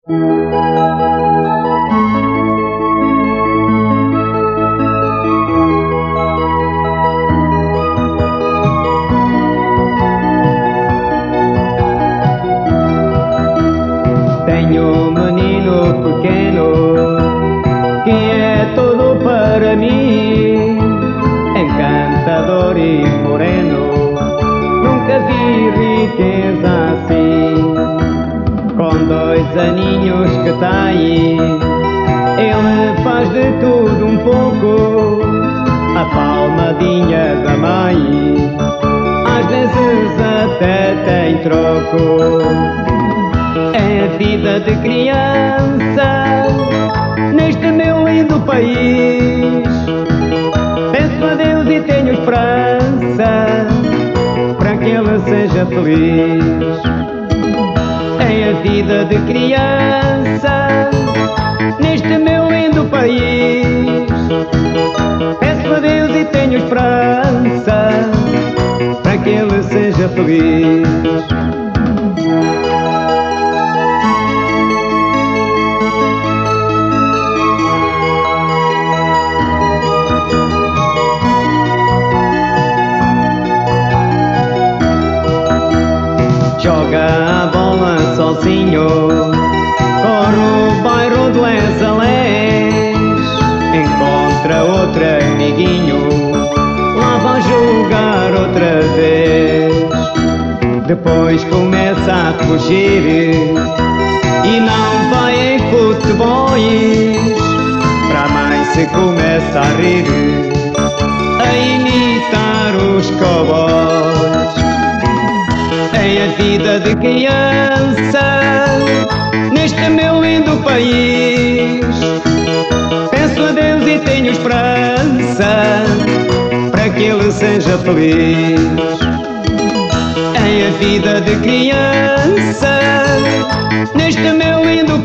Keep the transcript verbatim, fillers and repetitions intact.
Tenho um menino pequeno que é tudo para mim, encantador e moreno, nunca vi riqueza assim. Com dois aninhos que tem, ele faz de tudo um pouco, a palmadinha da mãe, às vezes até tem troco. É vida de criança neste meu lindo país. Peço a Deus e tenho esperança para que ele seja feliz. É a vida de criança neste meu lindo país. Peço a Deus e tenho esperança para que ele seja feliz. Joga a bola sozinho, corre o bairro do Les a Les, encontra outro amiguinho, lá vai jogar outra vez. Depois começa a fugir e não vai em futebols, para a mãe se começa a rir, a imitar os cowboys. É a vida de criança neste meu lindo país. Peço a Deus e tenho esperança para que ele seja feliz. É a vida de criança neste meu lindo